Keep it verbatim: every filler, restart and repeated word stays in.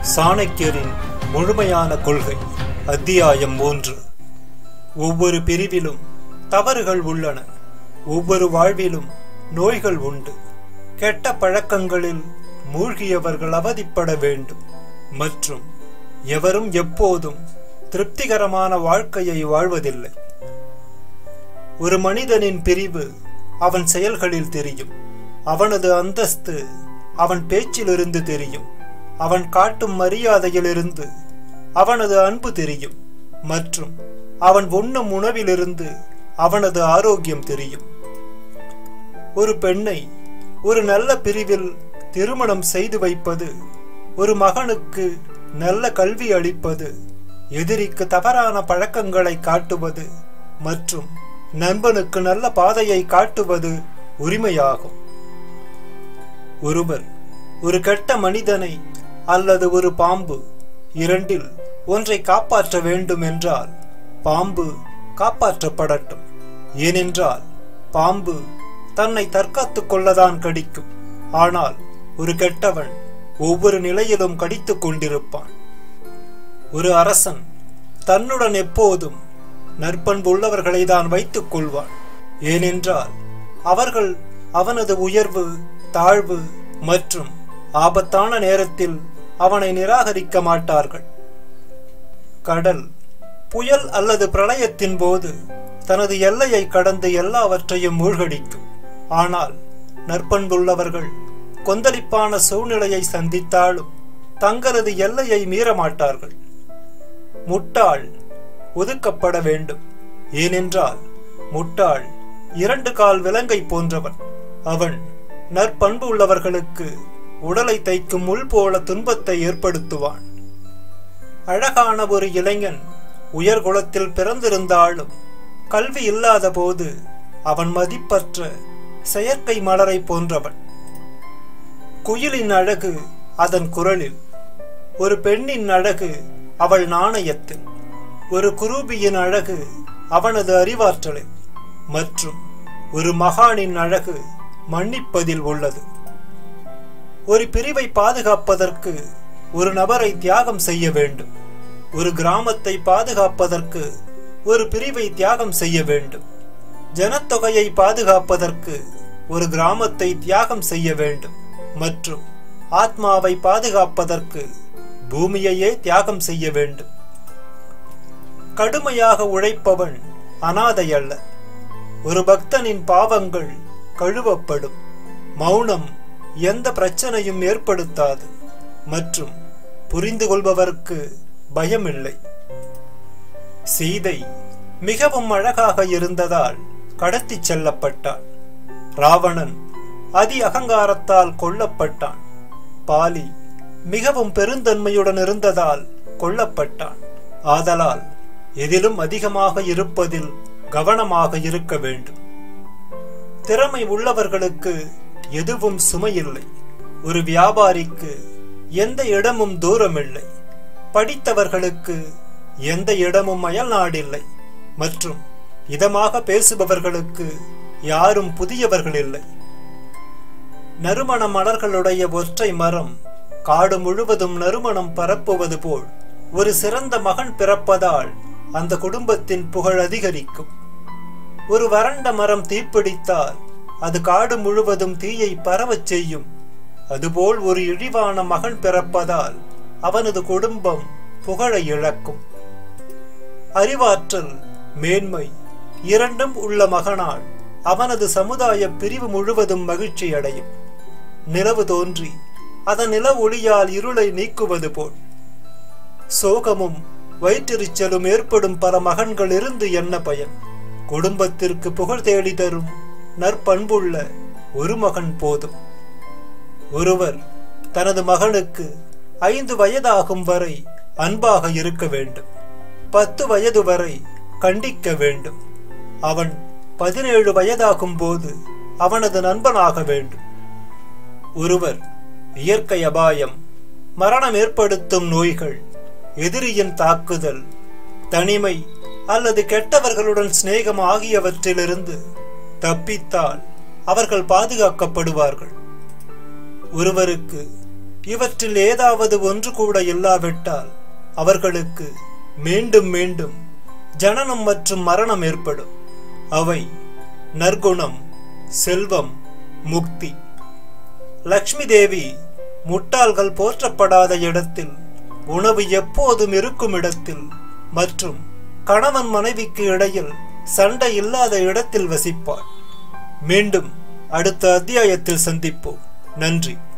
சாணக்கியரின் முழுமையான கொள்கை. அத்தியாயம் மூன்று. ஒவ்வொரு பிரிவிலும் தவறுகள் உள்ளன. ஒவ்வொரு வாழ்விலும் நோய்கள் உண்டு. கெட்ட பழக்கங்களில் மூழ்கியவர்கள் அவதிப்பட வேண்டும். மற்றும் எவரும் எப்போதும் திருப்திகரமான வாழ்க்கையை வாழ்வதில்லை. ஒரு மனிதனின் பிரிவு அவன் செயல்களில் தெரியும். அவனது அந்தஸ்து அவன் பேச்சிலிருந்து தெரியும். அவன் காட்டும் மரியாதையிலிருந்து அவனது அன்பு தெரியும். மற்றும் அவன் உண்ணும் உணவிலிருந்து அவனது ஆரோக்கியம் தெரியும். ஒரு பெண்ணை ஒரு நல்ல பிரிவில் திருமணம் செய்து வைப்பது, ஒரு மகனுக்கு நல்ல கல்வி அளிப்பது, எதிரிக்கு தவறான பழக்கங்களை காட்டுவது மற்றும் நண்பனுக்கு நல்ல பாதையை காட்டுவது உரிமையாகும். ஒருவர் ஒரு கெட்ட மனிதனை அல்லது ஒரு பாம்பு இரண்டில் ஒன்றை காப்பாற்ற வேண்டும் என்றால் பாம்பு காப்பாற்றப்படட்டும். ஏனென்றால் பாம்பு தன்னை தற்காத்துக் கொள்ளதான் கடிக்கும். ஆனால் ஒரு கெட்டவன் ஒவ்வொரு நிலையிலும் கடித்துக் கொண்டிருப்பான். ஒரு அரசன் தன்னுடன் எப்போதும் நற்பண்புள்ளவர்களை தான் வைத்துக் கொள்வான். ஏனென்றால் அவர்கள் அவனது உயர்வு, தாழ்வு மற்றும் ஆபத்தான நேரத்தில் அவனை நிராகரிக்க மாட்டார்கள். கடல் புயல் அல்லது பிரளயத்தின் போது தனது எல்லையை கடந்து எல்லாவற்றையும் மூழ்கடிக்கும். ஆனால் நற்பண்புள்ளவர்கள் கொந்தளிப்பான சூழ்நிலையை சந்தித்தாலும் தங்களது எல்லையை மீறமாட்டார்கள். முட்டாள் ஒதுக்கப்பட வேண்டும். ஏனென்றால் முட்டாள் இரண்டு கால் விலங்கை போன்றவன். அவன் நற்பண்பு உள்ளவர்களுக்கு உடலை தைக்கும் முள் போல துன்பத்தை ஏற்படுத்துவான். அழகான ஒரு இளைஞன் உயர்குலத்தில் பிறந்திருந்தாலும் கல்வி இல்லாத போது அவன் மதிப்பற்ற செயற்கை மலரை போன்றவன். குயிலின் அழகு அதன் குரலில், ஒரு பெண்ணின் அழகு அவள் நாணயத்தில், ஒரு குரூபியின் அழகு அவனது அறிவாற்றலில் மற்றும் ஒரு மகானின் அழகு மன்னிப்பதில் உள்ளது. ஒரு பிரிவை பாதுகாப்பதற்கு ஒரு நபரை தியாகம் செய்ய வேண்டும். ஒரு கிராமத்தை பாதுகாப்பதற்கு ஒரு பிரிவை தியாகம் செய்ய வேண்டும். ஜனத்தொகையை பாதுகாப்பதற்கு ஒரு கிராமத்தை தியாகம் செய்ய வேண்டும். மற்றும் ஆத்மாவை பாதுகாப்பதற்கு பூமியையே தியாகம் செய்ய வேண்டும். கடுமையாக உழைப்பவன் அனாதை அல்ல. ஒரு பக்தனின் பாவங்கள் கழுவப்படும். மௌனம் எந்த பிரச்சனையும் ஏற்படுத்தாது. மற்றும் புரிந்து கொள்பவருக்கு பயமில்லை. சீதை மிகவும் அழகாக இருந்ததால் கடத்தி செல்லப்பட்டான். ராவணன் அதி அகங்காரத்தால் கொல்லப்பட்டான். பாலி மிகவும் பெருந்தன்மையுடன் இருந்ததால் கொல்லப்பட்டான். ஆதலால் எதிலும் அதிகமாக இருப்பதில் கவனமாக இருக்க வேண்டும். திறமை உள்ளவர்களுக்கு எதுவும் சுமையில்லை. ஒரு வியாபாரிக்கு எந்த இடமும் தூரமில்லை. படித்தவர்களுக்கு எந்த இடமும் அயல் நாடில்லை. மற்றும் இதமாக பேசுபவர்களுக்கு யாரும் புதியவர்கள் இல்லை. நறுமண மலர்களுடைய ஒற்றை மரம் காடு முழுவதும் நறுமணம் பரப்புவது போல் ஒரு சிறந்த மகன் பிறப்பதால் அந்த குடும்பத்தின் புகழ் அதிகரிக்கும். ஒரு வறண்ட மரம் தீப்பிடித்தால் அது காடு முழுவதும் தீயை பரவச் செய்யும். அதுபோல் ஒரு இழிவான மகன் பிறப்பதால் அவனது குடும்பம் புகழை இழக்கும். அறிவாற்றல், மேன்மை இரண்டும் உள்ள மகனால் அவனது சமுதாய பிரிவு முழுவதும் மகிழ்ச்சி அடையும். நிலவு தோன்றி அதன் நில ஒளியால் இருளை நீக்குவது போல் சோகமும் வயிற்றெரிச்சலும் ஏற்படும் பல மகன்கள் இருந்து என்ன பயன்? குடும்பத்திற்கு புகழ் தேடி தரும் நற்பண்புள்ள ஒரு மகன் போதும். ஒருவர் தனது மகனுக்கு ஐந்து வயதாகும் வரை அன்பாக இருக்க வேண்டும். பத்து வயது வரை கண்டிக்க வேண்டும். அவன் பதினேழு வயதாகும் போது அவனது நண்பனாக வேண்டும். ஒருவர் இயற்கை அபாயம், மரணம் ஏற்படுத்தும் நோய்கள், எதிரியின் தாக்குதல், தனிமை அல்லது கெட்டவர்களுடன் சிநேகம் ஆகியவற்றிலிருந்து தப்பித்தால் அவர்கள் பாதுகாக்கப்படுவார்கள். ஒருவருக்கு இவற்றில் ஏதாவது ஒன்று கூட இல்லாவிட்டால் அவர்களுக்கு மீண்டும் மீண்டும் ஜனனம் மற்றும் மரணம் ஏற்படும். அவை நற்குணம், செல்வம், முக்தி. லக்ஷ்மி தேவி முட்டாள்கள் போற்றப்படாத இடத்தில், உணவு எப்போதும் இருக்கும் இடத்தில் மற்றும் கணவன் மனைவிக்கு இடையில் சண்டை இல்லாத இடத்தில் வசிப்பாள். மீண்டும் அடுத்த அத்தியாயத்தில் சந்திப்போம். நன்றி.